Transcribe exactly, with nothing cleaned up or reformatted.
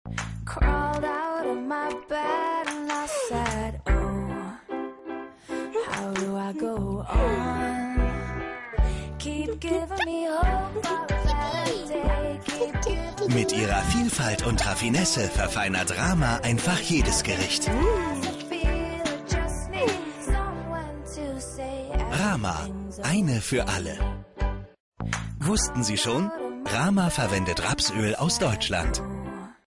Crawled out of my bed and I said, oh, how do I go on? Keep giving me hope for a better day. Keep giving Mit ihrer Vielfalt und Raffinesse verfeinert Rama einfach jedes Gericht. Rama, eine für alle. Wussten Sie schon? Rama verwendet Rapsöl aus Deutschland.